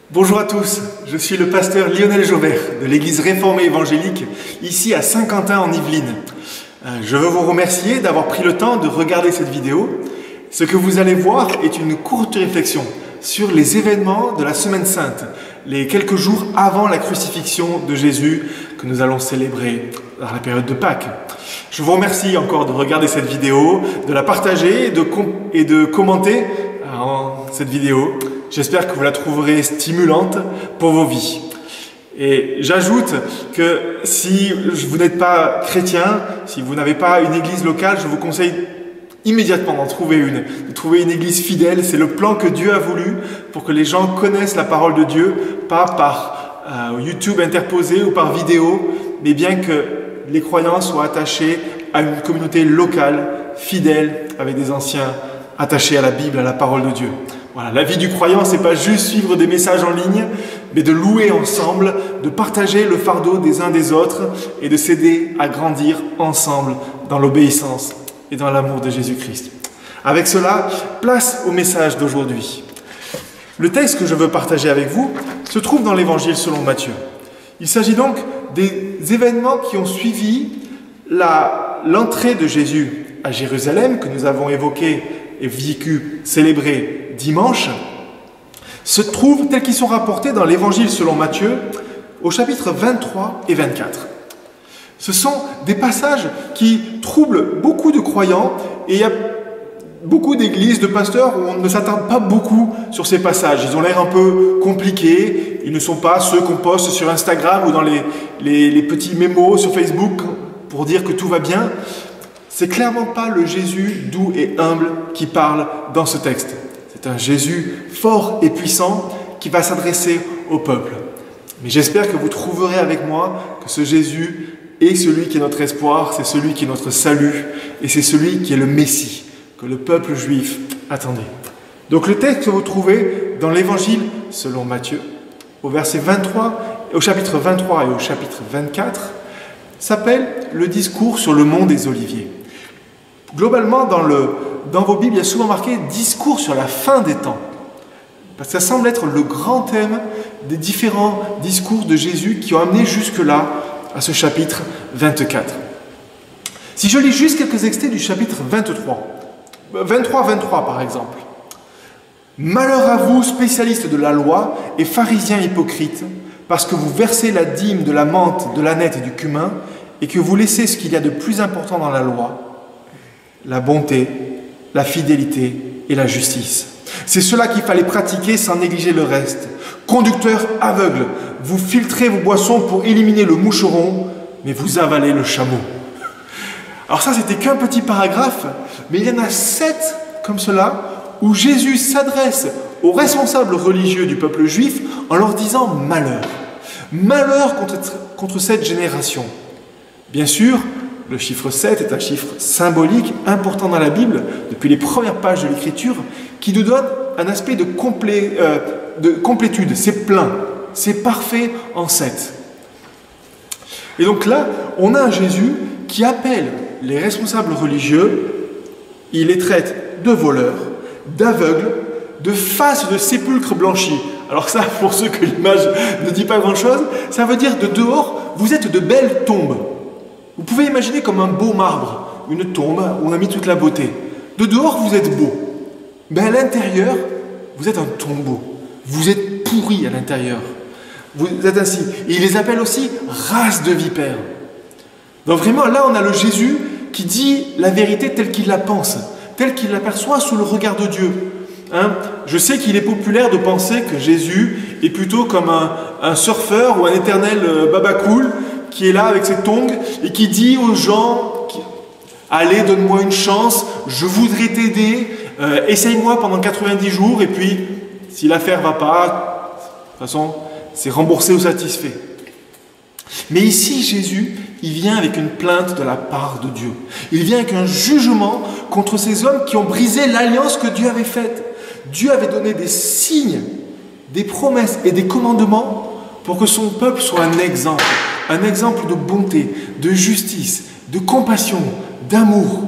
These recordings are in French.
Bonjour à tous, je suis le pasteur Lionel Jaubert de l'église réformée évangélique ici à Saint-Quentin en Yvelines. Je veux vous remercier d'avoir pris le temps de regarder cette vidéo. Ce que vous allez voir est une courte réflexion sur les événements de la Semaine Sainte, les quelques jours avant la crucifixion de Jésus que nous allons célébrer dans la période de Pâques. Je vous remercie encore de regarder cette vidéo, de la partager et de commenter cette vidéo. J'espère que vous la trouverez stimulante pour vos vies. Et j'ajoute que si vous n'êtes pas chrétien, si vous n'avez pas une église locale, je vous conseille immédiatement d'en trouver une, de trouver une église fidèle. C'est le plan que Dieu a voulu pour que les gens connaissent la parole de Dieu, pas par YouTube interposé ou par vidéo, mais bien que les croyants soient attachés à une communauté locale, fidèle, avec des anciens attachés à la Bible, à la parole de Dieu. Voilà, la vie du croyant, c'est pas juste suivre des messages en ligne, mais de louer ensemble, de partager le fardeau des uns des autres et de s'aider à grandir ensemble dans l'obéissance et dans l'amour de Jésus-Christ. Avec cela, place au message d'aujourd'hui. Le texte que je veux partager avec vous se trouve dans l'Évangile selon Matthieu. Il s'agit donc des événements qui ont suivi l'entrée de Jésus à Jérusalem, que nous avons évoqué et vécu, célébré dimanche, se trouvent tels qu'ils sont rapportés dans l'Évangile selon Matthieu au chapitre 23 et 24. Ce sont des passages qui troublent beaucoup de croyants et il y a beaucoup d'églises, de pasteurs où on ne s'attarde pas beaucoup sur ces passages. Ils ont l'air un peu compliqués, ils ne sont pas ceux qu'on poste sur Instagram ou dans les petits mémos sur Facebook pour dire que tout va bien. C'est clairement pas le Jésus doux et humble qui parle dans ce texte. C'est un Jésus fort et puissant qui va s'adresser au peuple. Mais j'espère que vous trouverez avec moi que ce Jésus est celui qui est notre espoir, c'est celui qui est notre salut et c'est celui qui est le Messie que le peuple juif attendait. Donc le texte que vous trouvez dans l'Évangile selon Matthieu, au chapitre 23 et au chapitre 24, s'appelle le discours sur le mont des Oliviers. Globalement, dans vos Bibles, il y a souvent marqué « discours sur la fin des temps ». Parce que ça semble être le grand thème des différents discours de Jésus qui ont amené jusque-là à ce chapitre 24. Si je lis juste quelques extraits du chapitre 23 par exemple. « Malheur à vous, spécialistes de la loi et pharisiens hypocrites, parce que vous versez la dîme de la menthe, de l'âneth et du cumin, et que vous laissez ce qu'il y a de plus important dans la loi, la bonté, la fidélité et la justice. C'est cela qu'il fallait pratiquer sans négliger le reste. Conducteurs aveugles, vous filtrez vos boissons pour éliminer le moucheron, mais vous avalez le chameau. » Alors ça, c'était qu'un petit paragraphe, mais il y en a 7 comme cela, où Jésus s'adresse aux responsables religieux du peuple juif en leur disant « malheur ». Malheur contre cette génération. Bien sûr, le chiffre 7 est un chiffre symbolique important dans la Bible, depuis les premières pages de l'Écriture, qui nous donne un aspect de complétude. C'est plein, c'est parfait en 7. Et donc là, on a un Jésus qui appelle les responsables religieux, il les traite de voleurs, d'aveugles, de faces de sépulcres blanchis. Alors ça, pour ceux que l'image ne dit pas grand-chose, ça veut dire de dehors, vous êtes de belles tombes. Vous pouvez imaginer comme un beau marbre, une tombe où on a mis toute la beauté. De dehors, vous êtes beau. Mais à l'intérieur, vous êtes un tombeau. Vous êtes pourri à l'intérieur. Vous êtes ainsi. Et il les appelle aussi race de vipères. Donc vraiment, là, on a le Jésus qui dit la vérité telle qu'il la pense, telle qu'il l'aperçoit sous le regard de Dieu. Je sais qu'il est populaire de penser que Jésus est plutôt comme un surfeur ou un éternel babacool qui est là avec ses tongs et qui dit aux gens « Allez, donne-moi une chance, je voudrais t'aider, essaye-moi pendant 90 jours et puis si l'affaire ne va pas, de toute façon, c'est remboursé ou satisfait. » Mais ici, Jésus, il vient avec une plainte de la part de Dieu. Il vient avec un jugement contre ces hommes qui ont brisé l'alliance que Dieu avait faite. Dieu avait donné des signes, des promesses et des commandements pour que son peuple soit un exemple de bonté, de justice, de compassion, d'amour.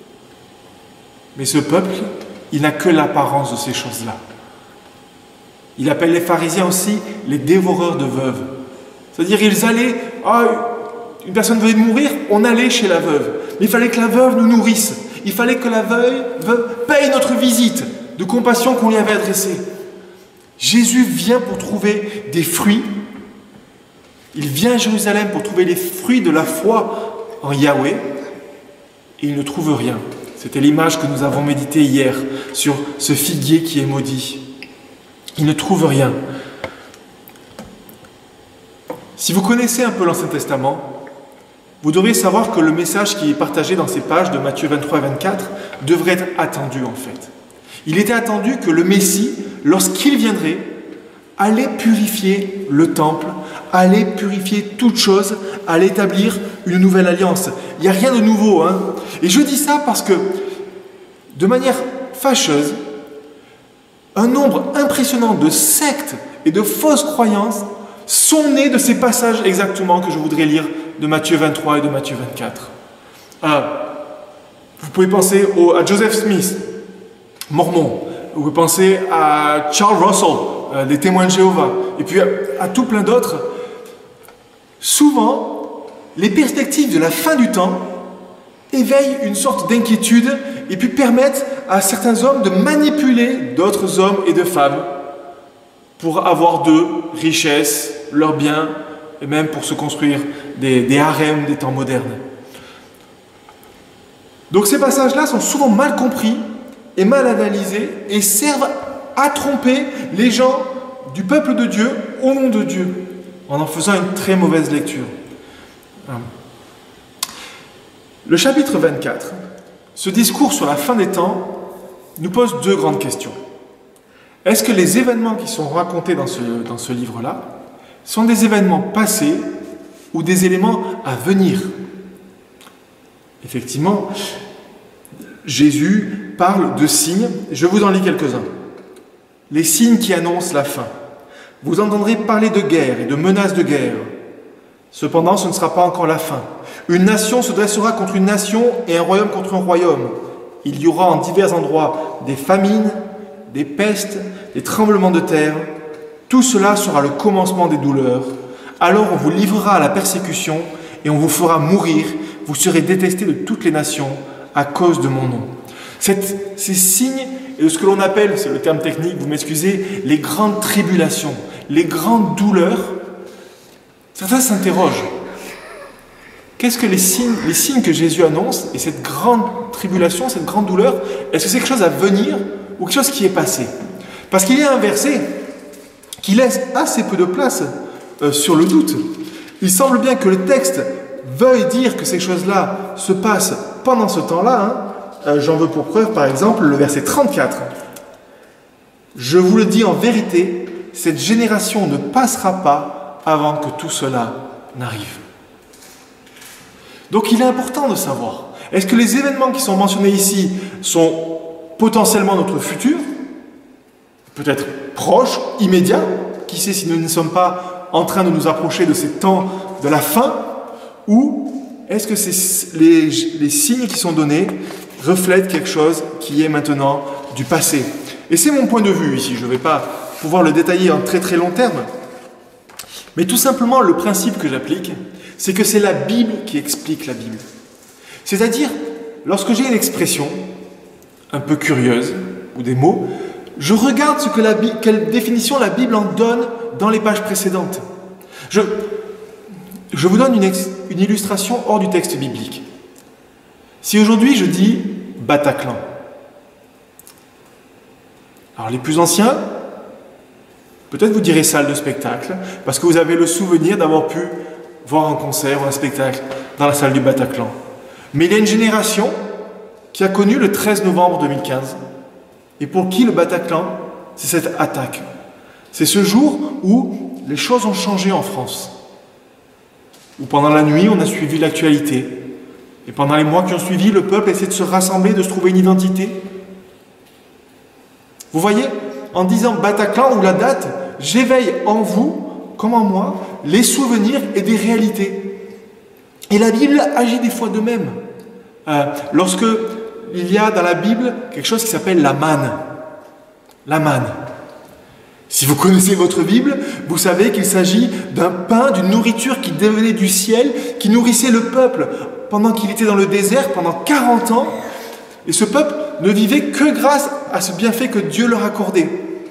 Mais ce peuple, il n'a que l'apparence de ces choses-là. Il appelle les pharisiens aussi les dévoreurs de veuves. C'est-à-dire ils allaient, une personne venait de mourir, on allait chez la veuve. Mais il fallait que la veuve nous nourrisse. Il fallait que la veuve paye notre visite de compassion qu'on lui avait adressée. Jésus vient pour trouver des fruits. Il vient à Jérusalem pour trouver les fruits de la foi en Yahweh. Et il ne trouve rien. C'était l'image que nous avons méditée hier sur ce figuier qui est maudit. Il ne trouve rien. Si vous connaissez un peu l'Ancien Testament, vous devriez savoir que le message qui est partagé dans ces pages de Matthieu 23 et 24 devrait être attendu en fait. Il était attendu que le Messie, lorsqu'il viendrait, allait purifier le temple, allait purifier toute chose, allait établir une nouvelle alliance. Il n'y a rien de nouveau. Et je dis ça parce que, de manière fâcheuse, un nombre impressionnant de sectes et de fausses croyances sont nés de ces passages exactement que je voudrais lire de Matthieu 23 et de Matthieu 24. Vous pouvez penser à Joseph Smith, mormon. Vous pouvez penser à Charles Russell, des témoins de Jéhovah. Et puis à tout plein d'autres. Souvent, les perspectives de la fin du temps éveillent une sorte d'inquiétude et puis permettent à certains hommes de manipuler d'autres hommes et de femmes pour avoir d'eux richesses, leurs biens, et même pour se construire des harems des temps modernes. Donc ces passages-là sont souvent mal compris et mal analysés et servent à tromper les gens du peuple de Dieu au nom de Dieu, en faisant une très mauvaise lecture. Le chapitre 24, ce discours sur la fin des temps, nous pose deux grandes questions. Est-ce que les événements qui sont racontés dans ce livre-là sont des événements passés ou des éléments à venir? Effectivement, Jésus parle de signes. Je vous en lis quelques-uns. Les signes qui annoncent la fin. Vous entendrez parler de guerre et de menaces de guerre. Cependant, ce ne sera pas encore la fin. Une nation se dressera contre une nation et un royaume contre un royaume. Il y aura en divers endroits des famines, des pestes, des tremblements de terre. Tout cela sera le commencement des douleurs. Alors on vous livrera à la persécution et on vous fera mourir. Vous serez détestés de toutes les nations à cause de mon nom. Ces signes et de ce que l'on appelle, c'est le terme technique, vous m'excusez, les grandes tribulations, les grandes douleurs, certains s'interrogent. Qu'est-ce que les signes que Jésus annonce et cette grande tribulation, cette grande douleur, est-ce que c'est quelque chose à venir ou quelque chose qui est passé? Parce qu'il y a un verset qui laisse assez peu de place sur le doute. Il semble bien que le texte veuille dire que ces choses-là se passent pendant ce temps-là. J'en veux pour preuve, par exemple, le verset 34. « Je vous le dis en vérité, cette génération ne passera pas avant que tout cela n'arrive. » Donc il est important de savoir, est-ce que les événements qui sont mentionnés ici sont potentiellement notre futur, peut-être proche, immédiat, qui sait si nous ne sommes pas en train de nous approcher de ces temps de la fin, ou est-ce que les signes qui sont donnés reflètent quelque chose qui est maintenant du passé? Et c'est mon point de vue ici, je ne vais pas pouvoir le détailler en très très long terme, mais tout simplement le principe que j'applique, c'est que c'est la Bible qui explique la Bible. C'est-à-dire, lorsque j'ai une expression un peu curieuse, ou des mots, je regarde quelle définition la Bible en donne dans les pages précédentes. Je vous donne une illustration hors du texte biblique. Si aujourd'hui je dis Bataclan, alors les plus anciens, peut-être vous direz salle de spectacle, parce que vous avez le souvenir d'avoir pu voir un concert ou un spectacle dans la salle du Bataclan. Mais il y a une génération qui a connu le 13 novembre 2015, et pour qui le Bataclan, c'est cette attaque. C'est ce jour où les choses ont changé en France. Où pendant la nuit, on a suivi l'actualité. Et pendant les mois qui ont suivi, le peuple essaie de se rassembler, de se trouver une identité. Vous voyez, en disant Bataclan ou la date, j'éveille en vous, comme en moi, les souvenirs et des réalités. Et la Bible agit des fois de même. Lorsque il y a dans la Bible quelque chose qui s'appelle la manne. La manne. Si vous connaissez votre Bible, vous savez qu'il s'agit d'un pain, d'une nourriture qui dévenait du ciel, qui nourrissait le peuple pendant qu'il était dans le désert, pendant 40 ans. Et ce peuple ne vivait que grâce à ce bienfait que Dieu leur accordait.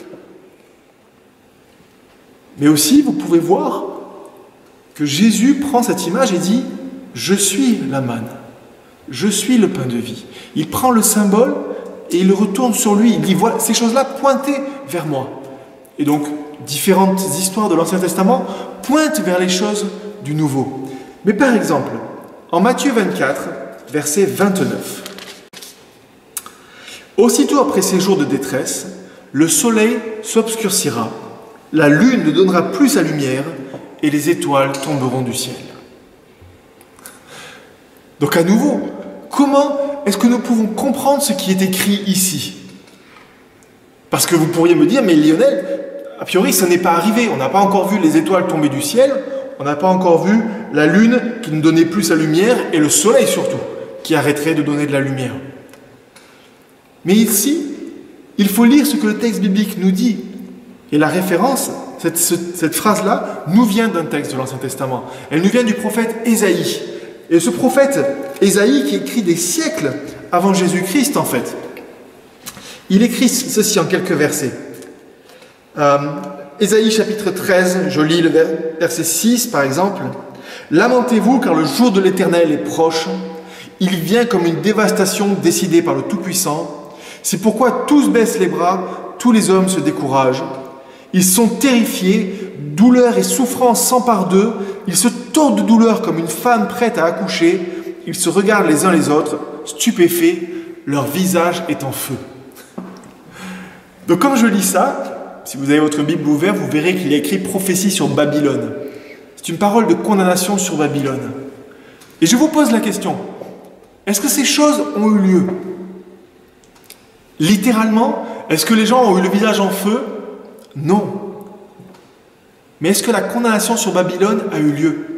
Mais aussi, vous pouvez voir que Jésus prend cette image et dit « Je suis la manne, je suis le pain de vie ». Il prend le symbole et il le retourne sur lui. Il dit « Voilà, ces choses-là pointaient vers moi ». Et donc, différentes histoires de l'Ancien Testament pointent vers les choses du Nouveau. Mais par exemple, en Matthieu 24, verset 29, « Aussitôt après ces jours de détresse, le soleil s'obscurcira, la lune ne donnera plus sa lumière, et les étoiles tomberont du ciel. » Donc à nouveau, comment est-ce que nous pouvons comprendre ce qui est écrit ici? Parce que vous pourriez me dire, mais Lionel, a priori, ça n'est pas arrivé. On n'a pas encore vu les étoiles tomber du ciel. On n'a pas encore vu la lune qui ne donnait plus sa lumière et le soleil surtout, qui arrêterait de donner de la lumière. Mais ici, il faut lire ce que le texte biblique nous dit. Et la référence, cette phrase-là, nous vient d'un texte de l'Ancien Testament. Elle nous vient du prophète Ésaïe. Et ce prophète Ésaïe qui écrit des siècles avant Jésus-Christ en fait. Il écrit ceci en quelques versets. Ésaïe chapitre 13, je lis le verset 6 par exemple. « Lamentez-vous car le jour de l'Éternel est proche. Il vient comme une dévastation décidée par le Tout-Puissant. C'est pourquoi tous baissent les bras, tous les hommes se découragent. Ils sont terrifiés, douleur et souffrance s'emparent d'eux. Ils se tordent de douleur comme une femme prête à accoucher. Ils se regardent les uns les autres, stupéfaits, leur visage est en feu. » Donc comme je lis ça, si vous avez votre Bible ouverte, vous verrez qu'il y a écrit prophétie sur Babylone. C'est une parole de condamnation sur Babylone. Et je vous pose la question, est-ce que ces choses ont eu lieu? Littéralement, est-ce que les gens ont eu le visage en feu? Non. Mais est-ce que la condamnation sur Babylone a eu lieu?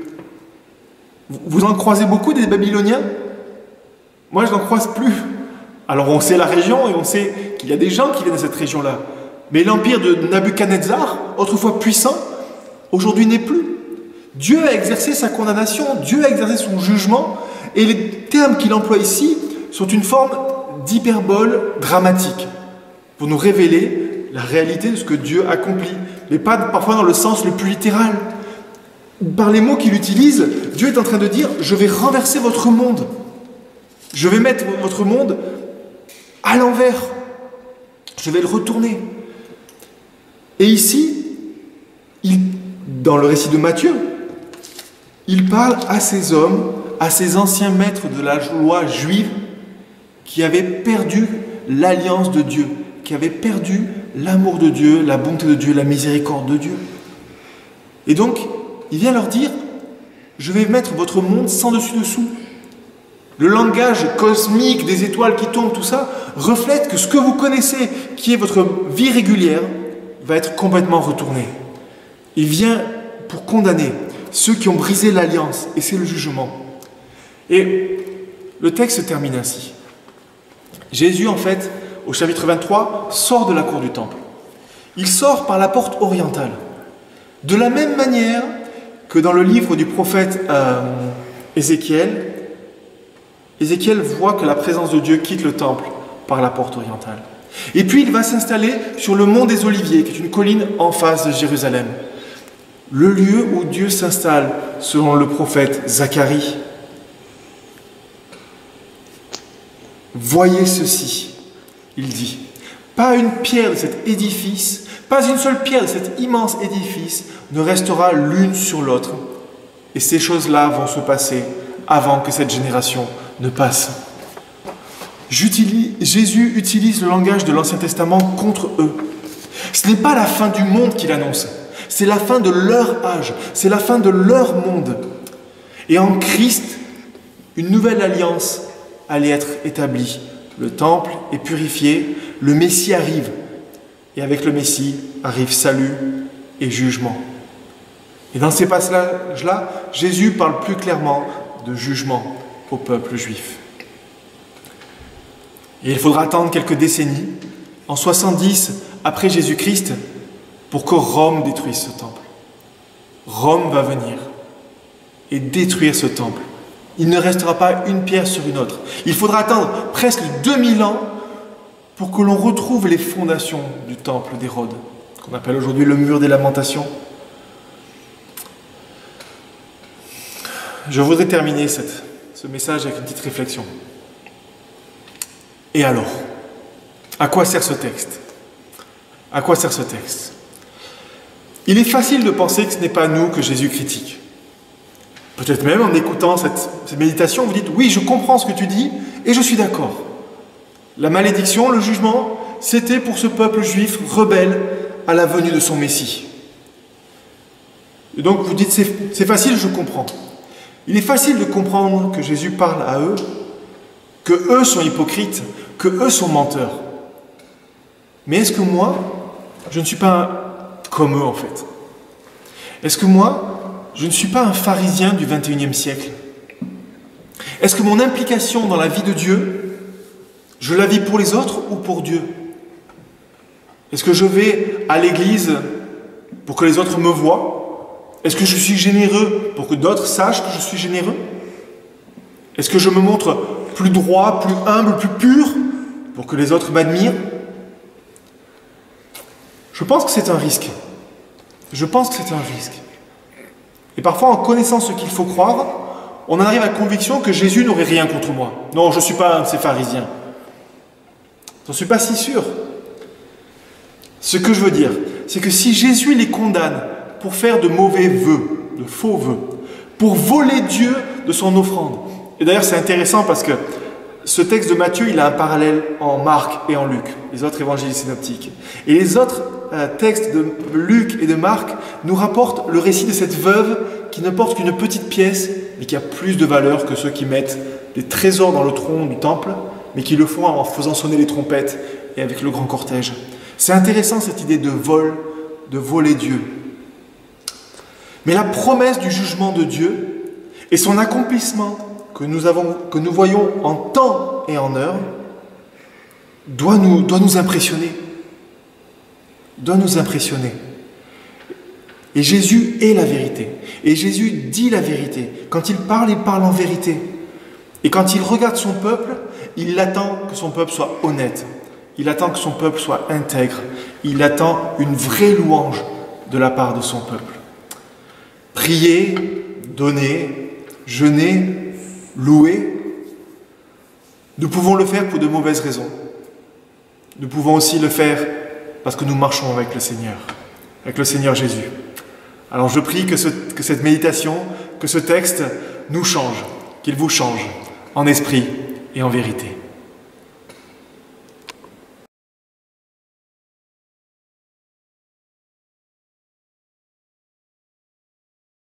Vous en croisez beaucoup des Babyloniens? Moi, je n'en croise plus. Alors on sait la région et on sait qu'il y a des gens qui viennent de cette région-là. Mais l'empire de Nabuchodonosor, autrefois puissant, aujourd'hui n'est plus. Dieu a exercé sa condamnation, Dieu a exercé son jugement, et les termes qu'il emploie ici sont une forme d'hyperbole dramatique, pour nous révéler la réalité de ce que Dieu accomplit, mais pas parfois dans le sens le plus littéral. Par les mots qu'il utilise, Dieu est en train de dire « Je vais renverser votre monde. Je vais mettre votre monde à l'envers. Je vais le retourner. » Et ici, dans le récit de Matthieu, il parle à ces hommes, à ces anciens maîtres de la loi juive qui avaient perdu l'alliance de Dieu, qui avaient perdu l'amour de Dieu, la bonté de Dieu, la miséricorde de Dieu. Et donc, il vient leur dire, je vais mettre votre monde sans dessus-dessous. Le langage cosmique des étoiles qui tombent, tout ça, reflète que ce que vous connaissez, qui est votre vie régulière, va être complètement retourné. Il vient pour condamner ceux qui ont brisé l'alliance, et c'est le jugement. Et le texte se termine ainsi. Jésus, en fait, au chapitre 23, sort de la cour du temple. Il sort par la porte orientale. De la même manière que dans le livre du prophète Ézéchiel, Ézéchiel voit que la présence de Dieu quitte le temple par la porte orientale. Et puis il va s'installer sur le mont des Oliviers, qui est une colline en face de Jérusalem. Le lieu où Dieu s'installe, selon le prophète Zacharie. Voyez ceci, il dit. Pas une pierre de cet édifice, pas une seule pierre de cet immense édifice ne restera l'une sur l'autre. Et ces choses-là vont se passer avant que cette génération ne passe. Jésus utilise le langage de l'Ancien Testament contre eux. Ce n'est pas la fin du monde qu'il annonce, c'est la fin de leur âge, c'est la fin de leur monde. Et en Christ, une nouvelle alliance allait être établie. Le temple est purifié, le Messie arrive. Et avec le Messie arrive salut et jugement. Et dans ces passages-là, Jésus parle plus clairement de jugement au peuple juif. Et il faudra attendre quelques décennies. En 70 après Jésus-Christ, pour que Rome détruise ce temple. Rome va venir et détruire ce temple. Il ne restera pas une pierre sur une autre. Il faudra attendre presque 2000 ans pour que l'on retrouve les fondations du temple d'Hérode, qu'on appelle aujourd'hui le mur des lamentations. Je voudrais terminer ce message avec une petite réflexion. Et alors, à quoi sert ce texte? À quoi sert ce texte? Il est facile de penser que ce n'est pas nous que Jésus critique. Peut-être même en écoutant cette méditation, vous dites « Oui, je comprends ce que tu dis et je suis d'accord. La malédiction, le jugement, c'était pour ce peuple juif rebelle à la venue de son Messie. » Et donc vous dites « C'est facile, je comprends. » Il est facile de comprendre que Jésus parle à eux, que eux sont hypocrites, que eux sont menteurs. Mais est-ce que moi, je ne suis pas comme eux en fait? Est-ce que moi, je ne suis pas un pharisien du XXIe siècle? Est-ce que mon implication dans la vie de Dieu, je la vis pour les autres ou pour Dieu? Est-ce que je vais à l'église pour que les autres me voient? Est-ce que je suis généreux pour que d'autres sachent que je suis généreux? Est-ce que je me montre plus droit, plus humble, plus pur pour que les autres m'admirent? Je pense que c'est un risque. Je pense que c'est un risque. Et parfois, en connaissant ce qu'il faut croire, on en arrive à la conviction que Jésus n'aurait rien contre moi. Non, je ne suis pas un de ces pharisiens. Je n'en suis pas si sûr. Ce que je veux dire, c'est que si Jésus les condamne pour faire de mauvais vœux, de faux vœux, pour voler Dieu de son offrande. Et d'ailleurs, c'est intéressant parce que ce texte de Matthieu, il a un parallèle en Marc et en Luc, les autres évangiles synoptiques. Et les autres textes de Luc et de Marc nous rapportent le récit de cette veuve qui ne porte qu'une petite pièce, mais qui a plus de valeur que ceux qui mettent des trésors dans le tronc du temple, mais qui le font en faisant sonner les trompettes et avec le grand cortège. C'est intéressant cette idée de vol, de voler Dieu. Mais la promesse du jugement de Dieu et son accomplissement que nous voyons en temps et en heure doit nous impressionner. Doit nous impressionner. Et Jésus est la vérité. Et Jésus dit la vérité. Quand il parle en vérité. Et quand il regarde son peuple, il attend que son peuple soit honnête. Il attend que son peuple soit intègre. Il attend une vraie louange de la part de son peuple. Prier, donner, jeûner, louer, nous pouvons le faire pour de mauvaises raisons. Nous pouvons aussi le faire parce que nous marchons avec le Seigneur Jésus. Alors je prie que cette méditation, que ce texte nous change, qu'il vous change en esprit et en vérité.